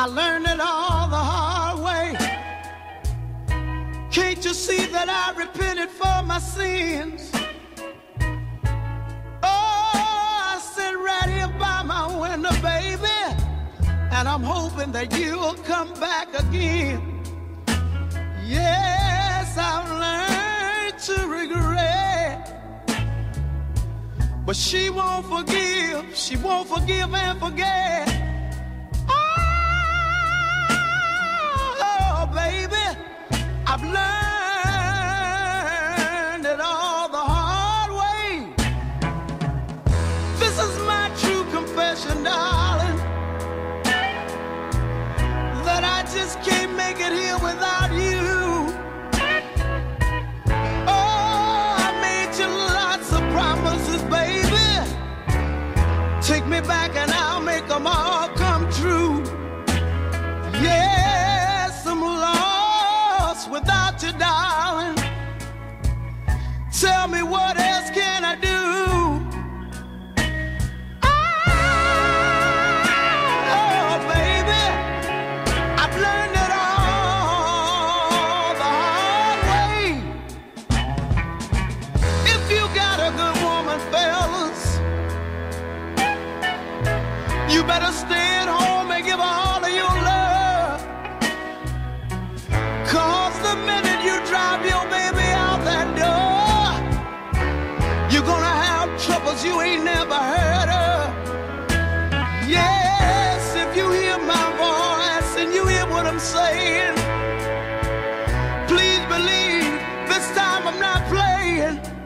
I learned it all the hard way. Can't you see that I repented for my sins? Oh, I sit right here by my window, baby, and I'm hoping that you'll come back again. Yes, I've learned to regret, but she won't forgive and forget. Oh, baby, I've learned it all the hard way. This is my true confession, darling, that I just can't make it here without you. Take me back and I'll make them all come true. Yes, I'm lost without you, darling. Tell me, what else can I do? Oh, baby, I've learned it all the hard way. If you got a good woman, fellas, you better stay at home and give her all of your love. 'Cause the minute you drive your baby out that door, you're gonna have troubles you ain't never heard of. Yes, if you hear my voice and you hear what I'm saying, please believe this time I'm not playing.